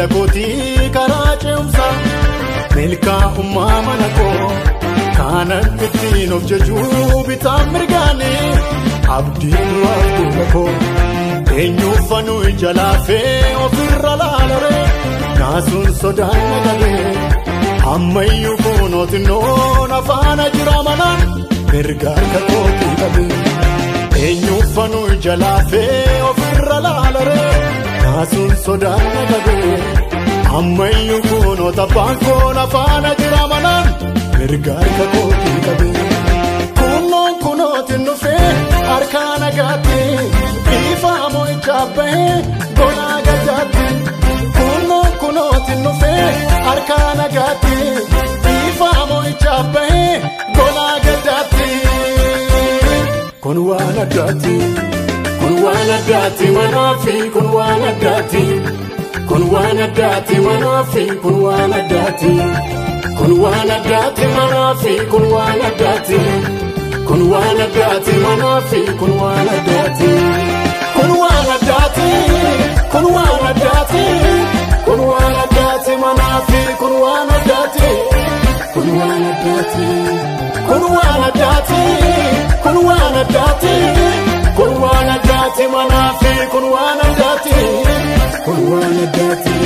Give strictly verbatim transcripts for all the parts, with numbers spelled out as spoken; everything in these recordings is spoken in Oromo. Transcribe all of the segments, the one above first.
miila kootii karaa ce'umsa milkaa ummaa mana koo kanan ittiin of jajuu bitaan mirgaani abdiin du'aaf duuba koo eenyuuf fanuu ija laafee ofirra laalaree naasuun sodaan nagalee ammayyuu kuunootinnoon afaana jira manaan mirgaa harka kootii qabee eenyuuf fanuu ija laafee ofirra laalaree naasuun sodaan nagalee ammayyuu kuunoota baankoon afaana jira manaan mirgaa harka kootii qabee kunoon kunootiin dhufee harkaa nagaatti bifa mo'ichaa bahee golaa gadaatti kunoon kunootiin dhufee harkaa nagaatti bifa mo'ichaa bahee golaa gadaatti kun waan addaati kun waan addaati manaafi kun waan addaati kun waan addaati manaafi kun waan addaati kun waan addaati manaafi kun waan addaati kun waan addaati manaafi kun waan addaati kun waan addaati kun waan addaati kun waan addaati manaafi kun waan addaati kun waan addaati kun waan addaati kun waan addaati kun waan addaati manaafi kun waan addaati kun waan addaati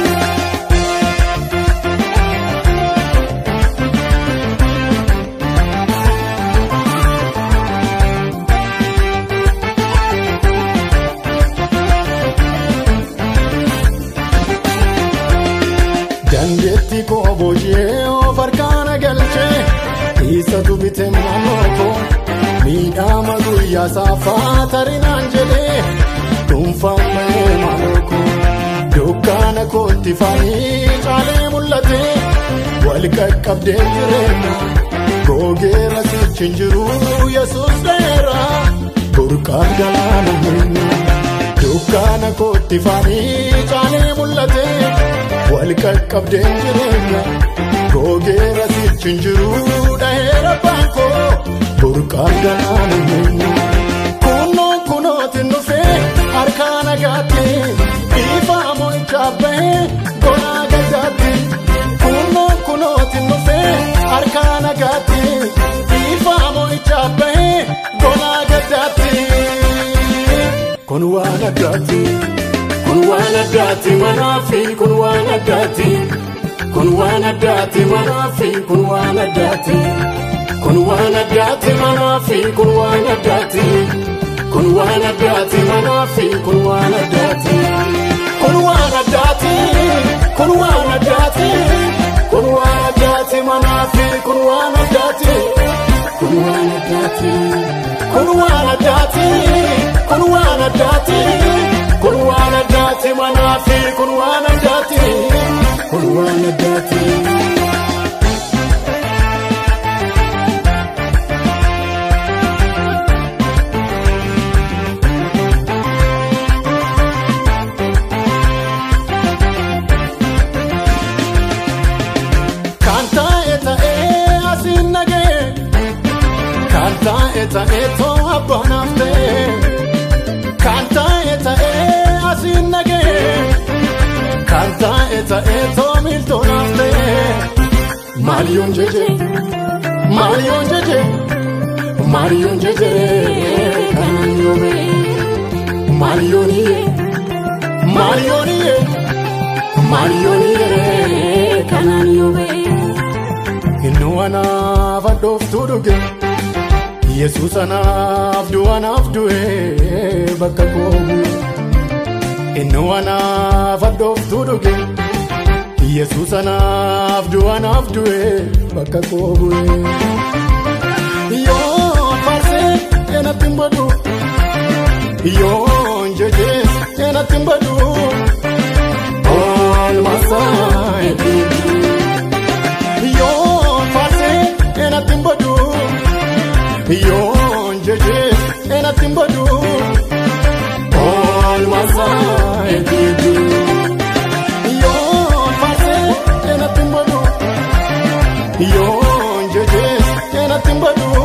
dandeetti koo boojee of harkaana galchee isa dubbite maamoko miidhama guyyaa saafaa tarinaan jedhee dhuunfamee maaloko dukkaana kootti faayii caalee mul'ate wal qaqqabdee jireenya googeera sichin jiru yesuus dheera burqaan galaana hinna dukkaana kootti faayii caalee mul'ate wal qaqqabdee jireenya googeera sichin jiru dheera bankoo burqaan galaana hinna kunoon kunootiin dhufee harkaa nagaatti bifa mo'ichaa bahee golaa gadaatti kunoon kunootiin dhufee harkaa nagaatti bifa mo'ichaa bahee golaa gadaatti kun waan addaati kun waan addaati manaafi kun waan addaati kun waan addaati manaafi kun waan addaati kun waan addaati manaafi kun waan addaati kun waan addaati manaafi kun waan addaati kun waan addaati kun waan addaati kun waan addaati manaafi kun waan addaati kun waan addaati kun waan addaati kun waan addaati kun waan addaati manaafi kun waan addaati kun waan addaati Eta eto abanafte kanta eta e asinage kanta eta eto miltonafte Marion jeje Marion jeje Marion jeje kanyobe Marioniye Marioniye Marioniye kanyobe Inwana vadof tuduge Yesus anaaf du'anaaf du'e bakka koobu inni anaaf addooftuu dhuge Yesus anaaf du'anaaf du'e bakka koobu yoo farsee eenatti mbadu yoo njejees eenatti mbadu olmasaa yoo farsee eenatti mbadu Yon jeje eenatti mbadu olmasaa eegidu Yon farsee eenatti mbadu Yon jeje eenatti mbadu